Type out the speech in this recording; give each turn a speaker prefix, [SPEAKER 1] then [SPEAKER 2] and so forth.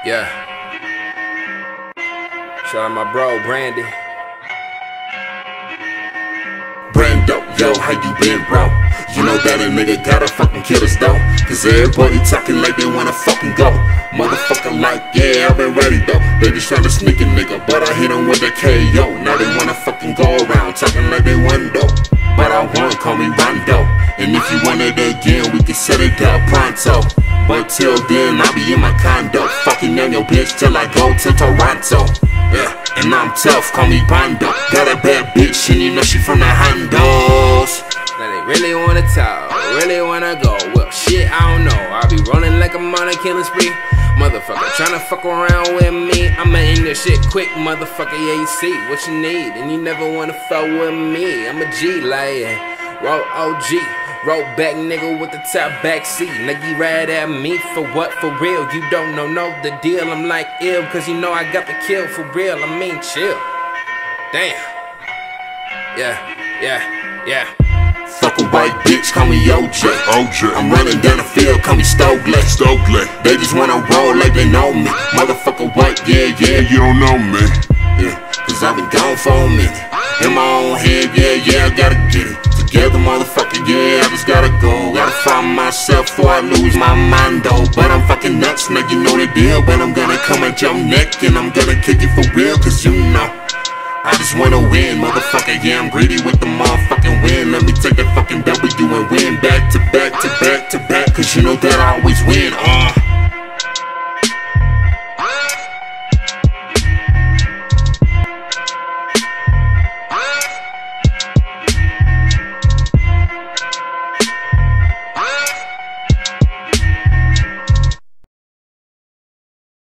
[SPEAKER 1] Yeah. Shout out my bro, Brandy.
[SPEAKER 2] Brando, yo, how you been, bro? You know that a nigga gotta fucking kill us though, cause everybody talking like they wanna fucking go. Motherfucker like, yeah, I've been ready though. They just tryna sneak a nigga, but I hit him with a KO. Now they wanna fucking go around talking like they won though, but I won, call me Rondo. And if you want it again, we can set it up pronto. But till then, I'll be in my condo, fucking on your bitch till I go to Toronto. Yeah, and I'm tough, call me Bondo. Got a bad bitch and you know she from the Hondos.
[SPEAKER 1] Now they really wanna talk, really wanna go. Well, shit, I don't know. I be rolling like I'm on a killing spree. Motherfucker tryna fuck around with me. I'ma end this shit quick, motherfucker. Yeah, you see what you need, and you never wanna fuck with me. I'm a G, like, roll OG. Roll back nigga with the top back seat. Nigga ride at me for what? For real, you don't know the deal. I'm like ill, cause you know I got the kill for real. I mean chill. Damn. Yeah.
[SPEAKER 2] Fuck a white bitch, call me OJ. I'm running down the field, call me Stokely. They just wanna roll like they know me. Motherfucker white, yeah, you don't know me. Yeah, cause I've been gone for a minute. In my own head, yeah, I gotta get it together, motherfucker, yeah, I just gotta go. Gotta find myself before I lose my mind, though. But I'm fucking nuts, now you know the deal. But I'm gonna come at your neck and I'm gonna kick it for real, cause you know I just wanna win, motherfucker, yeah, I'm greedy with the motherfucking win. Let me take that fucking W and win back to back to back to back, cause you know that I always win,